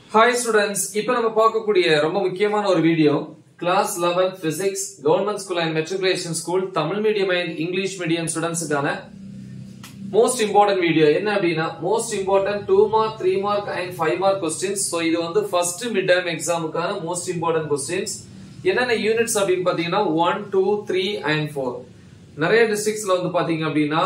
Hi students, இப்போ நம்ம பார்க்கக்கூடிய ரொம்ப முக்கியமான ஒரு video class 11 physics government school and matriculation school Tamil medium and English medium ஸ்டூடண்ட்ஸ்க்கான most important video என்ன அப்படினா most important 2 mark 3 mark and 5 mark questions. So இது வந்து first midterm examக்கான most important questions. என்னென்ன யூனிட்ஸ் அப்படினு பாத்தீங்கன்னா 1 2 3 and 4. நிறைய டிஸ்ட்ரிக்ட்ஸ்ல வந்து பாத்தீங்க அப்படினா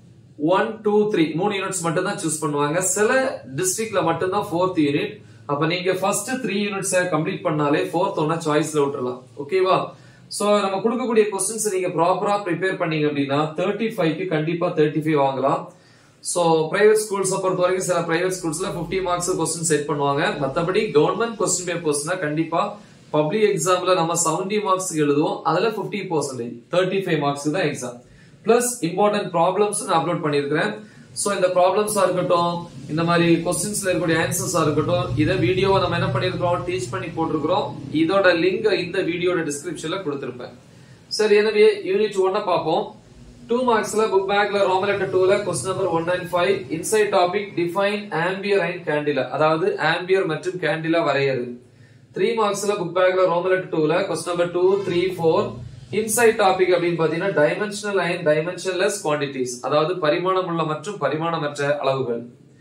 1 2 3 மூணு யூனிட்ஸ் மட்டும் தான் சூஸ் பண்ணுவாங்க. சில டிஸ்ட்ரிக்ட்ல மட்டும் தான் 4th யூனிட். அப்ப நீங்க ஃபர்ஸ்ட் 3 யூனிட்ஸ் கம்ப்ளீட் பண்ணாலே 4th ஒண்ணா சாய்ஸ்ல விட்டுறலாம். ஓகேவா? சோ நம்ம கொடுக்கக்கூடிய क्वेश्चंस நீங்க ப்ராப்பரா ப்ரிப்பேர் பண்ணீங்க அப்படினா 35 க்கு கண்டிப்பா 35 வாங்கலாம். சோ பிரைவேட் ஸ்கூல்ஸ் பொறுத்த வரைக்கும் சில பிரைவேட் ஸ்கூல்ஸ்ல 50 மார்க்ஸ் क्वेश्चन செட் பண்ணுவாங்க. மத்தபடி கவர்மெண்ட் क्वेश्चन பேப்பர்ஸ்னா கண்டிப்பா பப்ளிக் எக்ஸாம்ல நம்ம 70 மார்க்ஸ் எழுதுவோம். அதுல 50% 35 மார்க்ஸ் தான் எக்ஸாம். பிளஸ் இம்பார்ட்டன்ட் ப்ராப்ளம்ஸ் நான் அப்லோட் பண்ணிருக்கேன். சோ இந்த ப்ராப்ளம்ஸா இருக்கட்டும், இந்த மாதிரி क्वेश्चंसல இருக்கக்கூடிய ஆன்சர்ஸா இருக்கட்டும், இத வீடியோவை நம்ம என்ன பண்ணிருக்கோம், டீச் பண்ணி போட்டுருக்கோம். இதோட லிங்க் இந்த வீடியோட டிஸ்கிரிப்ஷன்ல கொடுத்திருப்பேன். சரி, எனவே யூனிட் 1 பாப்போம். 2 மார்க்ஸ்ல புக் பேக்ல ரோமன் லெட்டர் 2ல question number 1 and 5 inside topic define ampere and candela, அதாவது ஆம்பியர் மற்றும் கேண்டிலா வரையறு. 3 மார்க்ஸ்ல புக் பேக்ல ரோமன் லெட்டர் 2ல क्वेश्चन நம்பர் 2 3 4 இன்சைட் டாபிக் அப்படின்னு பாத்தீங்கன்னா டைமென்ஷனல் அண்ட் டைமென்ஷன்லெஸ் குவாண்டிட்டிஸ், அதாவது பரிமாணமுள்ள மற்றும் பரிமாணமற்ற அளவுகள்.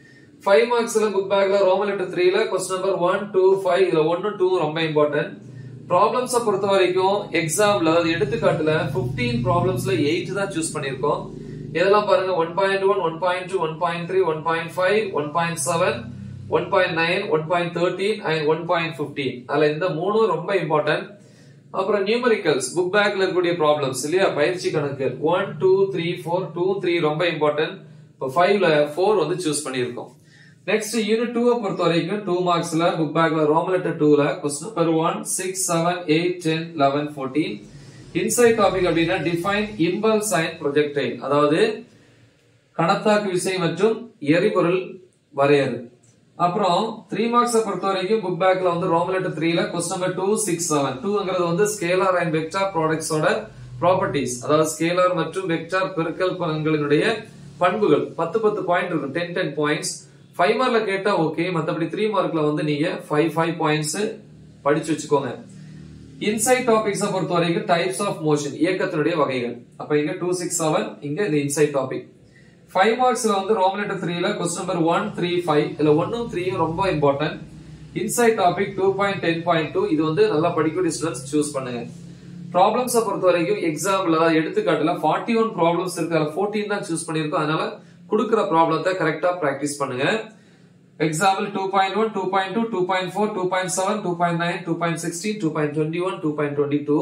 5 மார்க்ஸ்ல புக் பேக்ல ரோமன் லெட்டர் 3ல क्वेश्चन நம்பர் 1 2 5 இதுல 1 2 ரொம்ப இம்பார்ட்டன்ட். ப்ராப்ளம்ஸ பொறுத்த வரைக்கும் எக்ஸாம்ல அதாவது எடுத்துக்காட்டுல 15 ப்ராப்ளம்ஸ்ல 8 தான் சூஸ் பண்ணிருக்கோம். இதெல்லாம் பாருங்க 1.1 1.2 1.3 1.5 1.7 1.9 1.13 and 1.15. அதுல இந்த மூணும் ரொம்ப இம்பார்ட்டன்ட். அப்புறம் நியூமெரிக்கல்ஸ் புக் பேக்ல இருக்கக்கூடிய ப்ராப்ளம்ஸ் இல்லையா, பயிற்சி கணக்கு 1 2 3 4 2 3 ரொம்ப இம்பார்ட்டன்ட். இப்போ 5ல 4 வந்து சூஸ் பண்ணிருக்கோம். நெக்ஸ்ட் யூனிட் 2 பொறுத்த வரைக்கும் 2 மார்க்ஸ்ல புக் பேக்ல ரோமன் லெட்டர் 2ல क्वेश्चन நம்பர் 1 6 7 8 10 11 14 இன்சைட் டாபிக் அப்படினா டிஃபைன் இம்பல்ஸ் அண்ட் ப்ரொஜெக்டைல், அதாவது கணத்தாக்கு விசை மற்றும் எரிபொருள் வரையறு. அப்புறம் 3 மார்க்ஸ் பொறுத்த வரைக்கும் புக் பேக்ல வந்து ரோமன் லெட்டர் 3ல क्वेश्चन நம்பர் 2 6 7 2ங்கிறது வந்து ஸ்கேலார் அண்ட் வெக்டார் ப்ராடக்ட்ஸோட ப்ராப்பர்ட்டீஸ், அதாவது ஸ்கேலார் மற்றும் வெக்டார் பெருக்கல் பலன்களினுடைய பண்புகள். 10 பாயிண்ட் இருக்கும், 10 பாயிண்ட்ஸ். 5 மார்க்ல கேட்டா ஓகே, மத்தபடி 3 மார்க்ல வந்து நீங்க 5 பாயிண்ட்ஸ் படிச்சு வச்சுக்கோங்க. இன்சைட் டாபிக்ஸ் பொறுத்த வரைக்கும் டைப்ஸ் ஆஃப் மோஷன், இயக்கத்தினுடைய வகைகள். அப்ப இங்க 2 6 7 இங்க இந்த இன்சைட் டாபிக். 5 மார்க்ஸ்ல வந்து ரோமன் லெட்டர் 3ல क्वेश्चन நம்பர் 1 3 5 இதுல 1 3 ரொம்ப இம்பார்ட்டன்ட். இன்சைட் டாபிக் 2.10.2 இது வந்து நல்லா படிக்கக்கூடிய ஸ்டூடண்ட்ஸ் சூஸ் பண்ணுங்க. ப்ராப்ளம்ஸ் பொறுத்த வரைக்கும் எக்ஸாம்ல எடுத்துக்காட்டுல 41 ப்ராப்ளம்ஸ் இருக்கு, அதுல 14 தான் சூஸ் பண்ணிருக்கோம். அதனால கொடுக்கிற ப்ராப்ளத்தை கரெக்டா பிராக்டிஸ் பண்ணுங்க. Example 2.1 2.2 2.4 2.7 2.9 2.16 2.21 2.22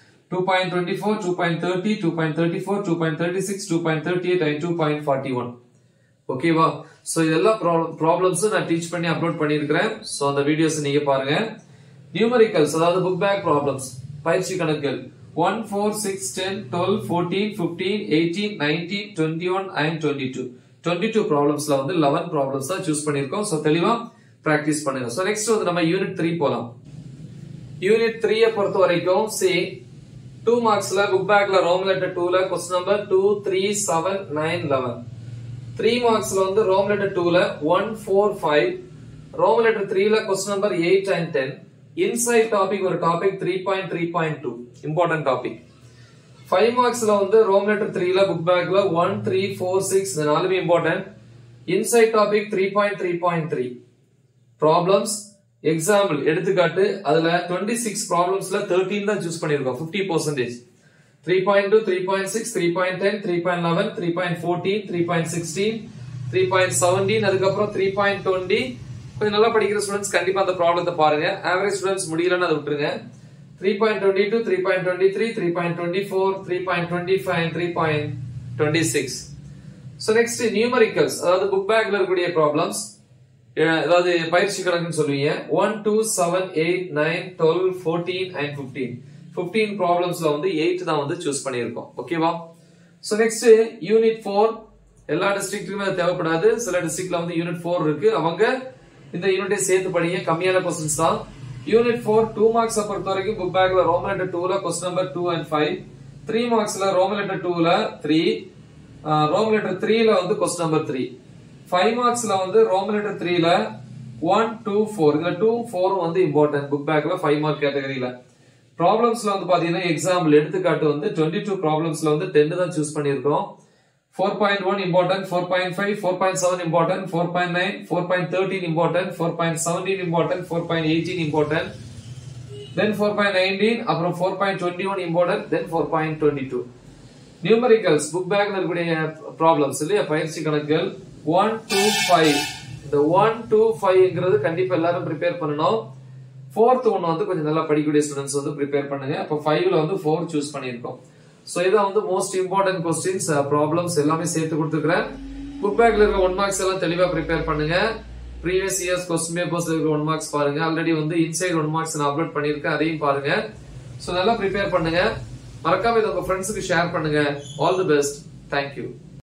2.24 2.30 2.34 2.36 2.38 and 2.41. ஓகேவா? சோ இதெல்லாம் ப்ராப்ளம்ஸ் நான் டீச் பண்ணி அப்லோட் பண்ணிருக்கேன். சோ அந்த வீடியோஸ் நீங்க பாருங்க. நியூமெரிக்கல்ஸ் அதாவது புக் பேக் ப்ராப்ளம்ஸ், பயிற்சி கணக்குகள் 1 4 6 10 12 14 15 18 19 21 and 22 22 ப்ராப்ளம்ஸ்ல வந்து 11 ப்ராப்ளம்ஸ் தான் சூஸ் பண்ணிருக்கோம். சோ தெளிவா பிராக்டிஸ் பண்ணுங்க. சோ நெக்ஸ்ட் வந்து நம்ம யூனிட் 3 போலாம். யூனிட் 3 பொறுத்த வரைக்கும் சி 2 மார்க்ஸ்ல புக் பேக்ல ரோமன் லெட்டர் 2ல क्वेश्चन நம்பர் 2 3 7 9 11. 3 மார்க்ஸ்ல வந்து ரோமன் லெட்டர் 2ல 1 4 5, ரோமன் லெட்டர் 3ல question number 8 and 10. Inside topic ஒரு டாபிக் 3.3.2 இம்பார்ட்டன்ட் டாபிக். 5 மார்க்ஸ்ல வந்து ரோமன் லெட்டர் 3ல புக் பேக்ல 1 3 4 6 இந்த நாலுமே important. Inside topic 3.3.3 problems. Example எடுத்துக்காட்டு அதுல 26 ப்ராப்ளம்ஸ்ல 13 தான் சூஸ் பண்ணிருக்கோம், 50%. 3.2 3.6 3.10 3.11 3.14 3.16 3.17 அதுக்கப்புறம் 3.20. கொஞ்சம் நல்லா படிக்கிற ஸ்டூடண்ட்ஸ் கண்டிப்பா அந்த ப்ராப்ளத்தை பாருங்க. ஆவரேஜ் ஸ்டூடண்ட்ஸ் முடியலன்னு அதை விட்டுருங்க. 3.22 3.23 3.24 3.25 and 3.26. சோ நெக்ஸ்ட் நியூமெரிக்கல்ஸ், அதாவது புக் பேக்ல இருக்கக்கூடிய ப்ராப்ளம்ஸ், அதாவது பயிற்சி கணக்குன்னு சொல்லுவீங்க. 1 2 7 8 9 12 14 and 15 15 ப்ராப்ளம்ஸ்ல வந்து 8 தான் வந்து சூஸ் பண்ணிருக்கோம். ஓகேவா? சோ நெக்ஸ்ட் யூனிட் 4 எல்லா டிஸ்ட்ரிக்ட்டுக்குமே அது தேவைப்படாது, சில டிஸ்ட்ரிக்ட்ல வந்து யூனிட் 4 இருக்கு, அவங்க இந்த யூனிட்டை சேர்த்து படிங்க, கம்மியான क्वेश्चंस தான். யூனிட் 4 2 மார்க்ஸ் பொறுத்த வரைக்கும் புக் பேக்ல ரோமன் லெட்டர் 2ல क्वेश्चन நம்பர் 2 and 5. 3 மார்க்ஸ்ல ரோமன் லெட்டர் 2ல 3, ரோமன் லெட்டர் 3ல வந்து क्वेश्चन நம்பர் 3. 5 மார்க்ஸ்ல வந்து ரோமன் லெட்டர் 3ல 1 2 4 இதுல 2 4 வந்து இம்பார்ட்டன்ட் புக் பேக்ல 5 மார்க் கேட்டகரியில ப்ராப்ளம்ஸ்ல வந்து பாத்தீங்கன்னா எக்ஸாம்பிள் எடுத்துக்காட்டு வந்து 22 ப்ராப்ளம்ஸ்ல வந்து 10 தான் சூஸ் பண்ணியிருக்கோம் 4.1 important 4.5 4.7 important 4.9 4.13 important 4.17 important 4.18 important then 4.19 அப்புறம் 4.21 important then 4.22 நியூமெரிக்கல்ஸ் புக் பேக்ல இருக்கக்கூடிய ப்ராப்ளம்ஸ் இல்லையா பயிற்சி கணக்குகள் 1 2 5 இந்த 1 2 5ங்கிறது கண்டிப்பா எல்லாரும் ப்ரிப்பேர் பண்ணணும் fourth ஒன்னு வந்து கொஞ்சம் நல்லா படிக்கக்கூடிய ஸ்டூடண்ட்ஸ் வந்து ப்ரிப்பேர் பண்ணுங்க அப்ப 5ல வந்து 4 சூஸ் பண்ணிருக்கோம் சோ இத வந்து மோஸ்ட் இம்பார்ட்டன்ட் क्वेश्चंस ப்ராப்ளம்ஸ் எல்லாமே சேர்த்து கொடுத்துக்கறேன் புக் பேக்ல இருக்க 1 மார்க்ஸ் எல்லாம் தெளிவா ப்ரிப்பேர் பண்ணுங்க previous years question papers இருக்க 1 மார்க்ஸ் பாருங்க ஆல்ரெடி வந்து இன்சைட் 1 மார்க்ஸ் நான் அப்லோட் பண்ணிருக்கேன் அதையும் பாருங்க சோ நல்லா ப்ரிப்பேர் பண்ணுங்க மறக்காம இத உங்க ஃப்ரெண்ட்ஸ்க்கு ஷேர் பண்ணுங்க all the best thank you